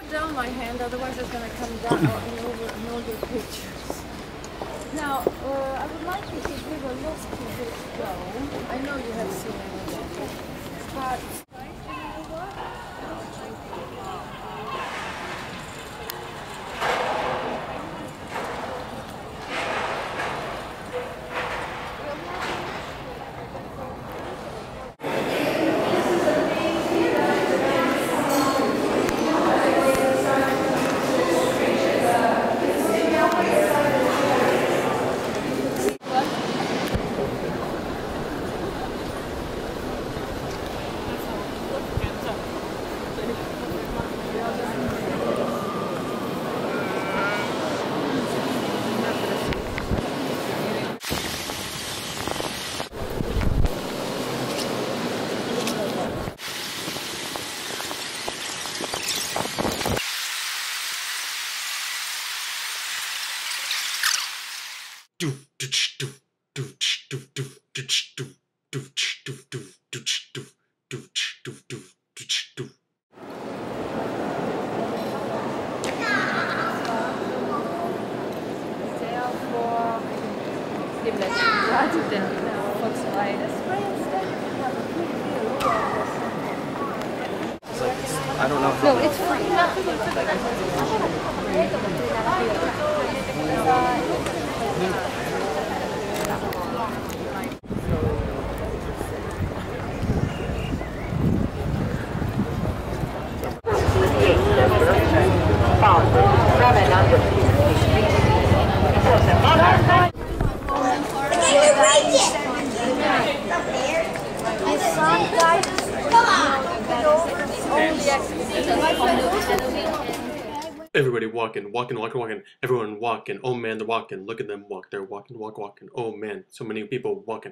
Down my hand, otherwise it's going to come down and over your pictures. Now, I would like you to give a look to this dough. I know you have seen it already, but you know what? I don't know. No, it's free. Everybody walking. Everyone walking. Oh man, they're walking. Look at them walk. They're walking. Oh man, so many people walking.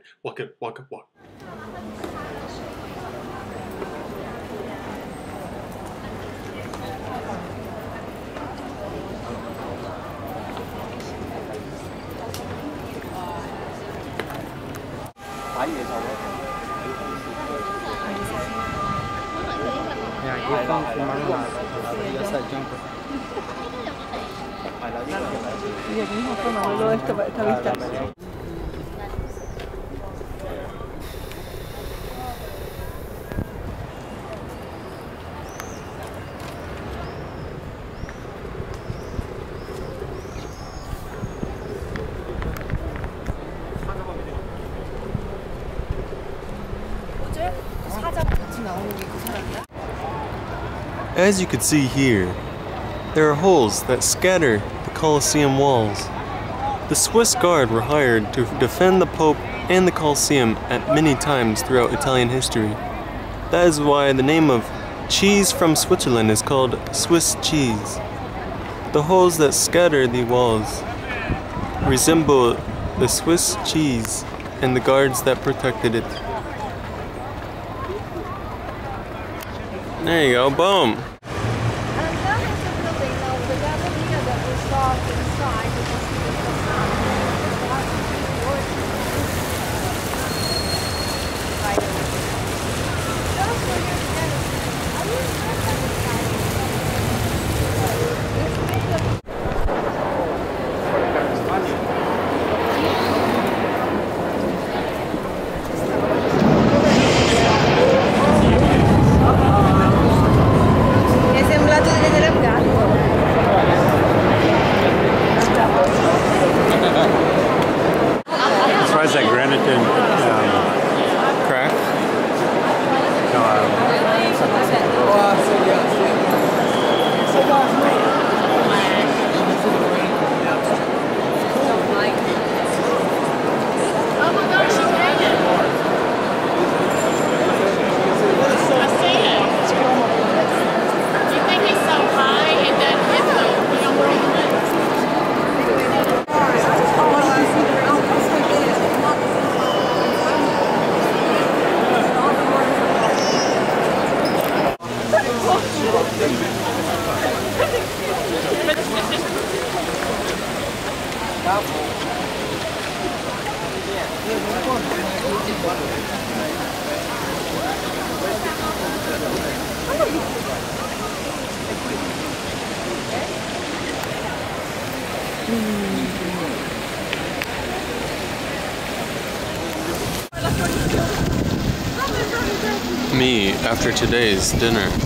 As you can see here, there are holes that scatter the Colosseum walls. The Swiss Guard were hired to defend the Pope and the Colosseum at many times throughout Italian history. That is why the name of cheese from Switzerland is called Swiss cheese. The holes that scatter the walls resemble the Swiss cheese and the guards that protected it. There you go, boom! Me after today's dinner.